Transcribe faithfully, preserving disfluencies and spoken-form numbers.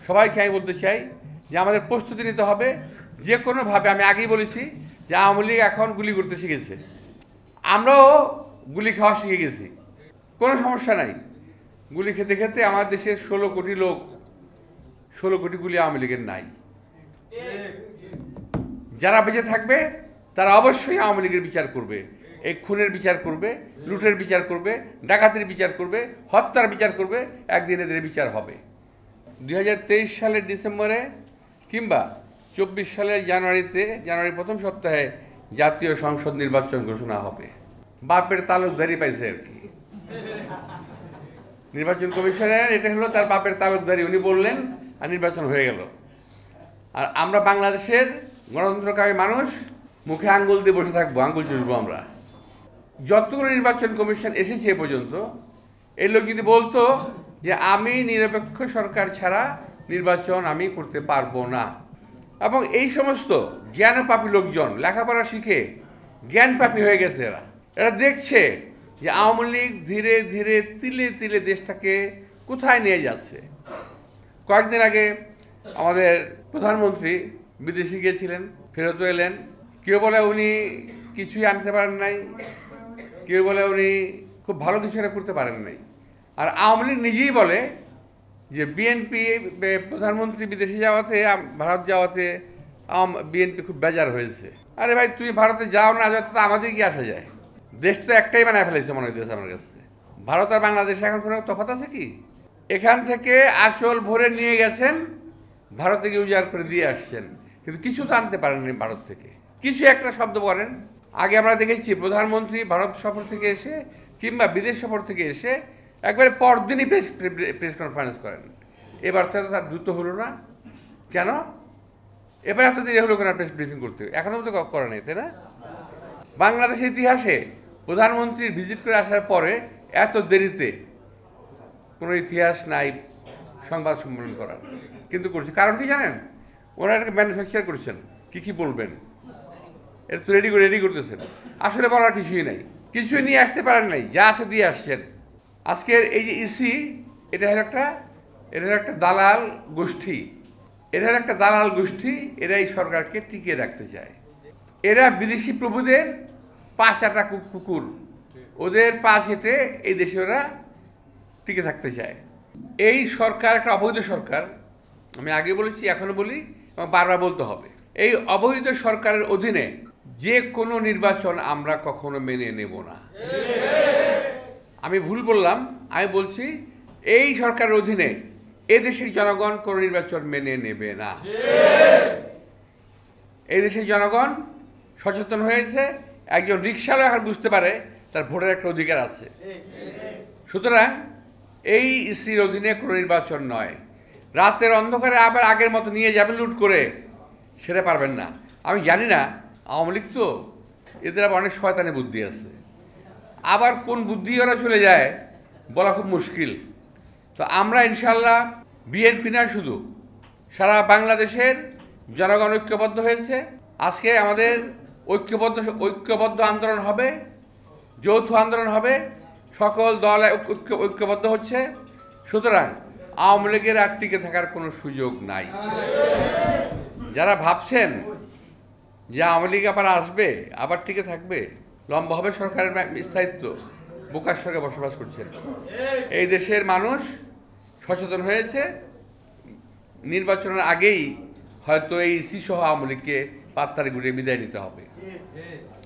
সবাইকে আমি বলতে চাই যে আমাদের প্রস্তুতি নিতে হবে যে কোনোভাবে। আমি আগেই বলেছি যে আওয়ামী লীগ এখন গুলি করতে শিখেছে, আমরাও গুলি খাওয়া শিখে গেছি, কোনো সমস্যা নাই। গুলি খেতে খেতে আমার দেশের ষোলো কোটি লোক, ষোলো কোটি গুলি আওয়ামী লীগের নাই। যারা বেঁচে থাকবে তারা অবশ্যই আওয়ামী লীগের বিচার করবে, এই খুনের বিচার করবে, লুটের বিচার করবে, ডাকাতির বিচার করবে, হত্যার বিচার করবে। একদিন এদের বিচার হবে। দুই হাজার তেইশ সালের ডিসেম্বরে কিংবা চব্বিশ সালের জানুয়ারিতে, জানুয়ারি প্রথম সপ্তাহে জাতীয় সংসদ নির্বাচন ঘোষণা হবে। বাপের তালুকদারি পাইছে আর কি নির্বাচন কমিশনের, এটা হলো তার বাপের তালুকদারি। উনি বললেন আর নির্বাচন হয়ে গেল। আর আমরা বাংলাদেশের গণতন্ত্রকামী মানুষ মুখে আঙ্গুল দিয়ে বসে থাকবো, আঙ্গুল চুষবো আমরা। যতগুলো নির্বাচন কমিশন এসেছে এ পর্যন্ত, এই লোক যদি বলতো যে আমি নিরপেক্ষ সরকার ছাড়া নির্বাচন আমি করতে পারবো না, এবং এই সমস্ত জ্ঞানপাপী লোকজন লেখাপড়া শিখে জ্ঞানপাপী হয়ে গেছে, এরা এরা দেখছে যে আওয়ামী লীগ ধীরে ধীরে তিলে তিলে দেশটাকে কোথায় নিয়ে যাচ্ছে। কয়েকদিন আগে আমাদের প্রধানমন্ত্রী বিদেশে গিয়েছিলেন, ফেরত এলেন। কেউ বলে উনি কিছুই আনতে পারেন নাই, কেউ বলে উনি খুব ভালো কিছু একটা করতে পারেন নাই। আর আওয়ামী লীগ নিজেই বলে যে বিএনপি প্রধানমন্ত্রী বিদেশে যাওয়াতে, ভারত যাওয়াতে বিএনপি খুব বেজার হয়েছে। আরে ভাই, তুমি ভারতে যাও না যাও তো আমাদের কি আসা যায়? দেশ তো একটাই বানায় ফেলেছে মনে হইতেছে আমার কাছে। ভারত আর বাংলাদেশে এখন কোনো তফাৎ আছে কি? এখান থেকে আসল ভরে নিয়ে গেছেন, ভারত থেকে উজাড় করে দিয়ে আসছেন, কিন্তু কিছু তো আনতে পারেননি ভারত থেকে। কিছু একটা শব্দ বলেন। আগে আমরা দেখেছি প্রধানমন্ত্রী ভারত সফর থেকে এসে কিংবা বিদেশ সফর থেকে এসে একবারে পরদিনই প্রেস প্রেস কনফারেন্স করেন। এবার তো তার দ্রুত হলো না কেন? এবার এত দেরি হলো কেন প্রেস ব্রিফিং করতে? এখনও তো করে নেই, তাই না? বাংলাদেশের ইতিহাসে প্রধানমন্ত্রীর ভিজিট করে আসার পরে এত দেরিতে কোনো ইতিহাস নাই সংবাদ সম্মেলন করার, কিন্তু করছে। কারণ কি জানেন? ওরা এটাকে ম্যানুফ্যাকচার করেছেন, কী কী বলবেন এটা তো রেডি করে রেডি করতেছেন। আসলে বলার কিছুই নাই, কিছুই নিয়ে আসতে পারেন নাই, যা আছে দিয়ে আসছেন। আজকের এই যে ইসি, এটা হলো একটা এটা হলো একটা দালাল গোষ্ঠী, এটা হলো একটা দালাল গোষ্ঠী। এরা এই সরকারকে টিকিয়ে রাখতে চায়। এরা বিদেশি প্রভুদের পা চাটা কুকুর, ওদের পা চেটে এই দেশে ওরা টিকে থাকতে চায়। এই সরকার একটা অবৈধ সরকার, আমি আগে বলেছি এখনো বলি এবং বারবার বলতে হবে। এই অবৈধ সরকারের অধীনে যে কোনো নির্বাচন আমরা কখনো মেনে নেব না। আমি ভুল বললাম, আমি বলছি এই সরকারের অধীনে এদেশের জনগণ কোনো নির্বাচন মেনে নেবে না। এই দেশের জনগণ সচেতন হয়েছে। একজন রিকশাওয়ালা এখন বুঝতে পারে তার ভোটের একটা অধিকার আছে। সুতরাং এই ইসির অধীনে কোনো নির্বাচন নয়। রাতের অন্ধকারে আবার আগের মতো নিয়ে যাবেন লুট করে, সেটা পারবেন না। আমি জানি না, আওয়ামী লীগ তো, এদের আবার অনেক শয়তানি বুদ্ধি আছে। আবার কোন বুদ্ধি ওরা চলে যায় বলা খুব মুশকিল। তো আমরা ইনশাল্লাহ, বিএনপি না শুধু, সারা বাংলাদেশের জনগণ ঐক্যবদ্ধ হয়েছে। আজকে আমাদের ঐক্যবদ্ধ ঐক্যবদ্ধ আন্দোলন হবে, যৌথ আন্দোলন হবে, সকল দল ঐক্য ঐক্যবদ্ধ হচ্ছে। সুতরাং আওয়ামী লীগের আর টিকে থাকার কোনো সুযোগ নাই। যারা ভাবছেন যে আওয়ামী লীগ আবার আসবে, আবার টিকে থাকবে, লম্বা হবে সরকারের স্থায়িত্ব, বোকার সঙ্গে বসবাস করছেন। এই দেশের মানুষ সচেতন হয়েছে। নির্বাচনের আগেই হয়তো এই ইসি সহ আওয়ামী লীগকে পাত্তারে ঘুরে বিদায় নিতে হবে।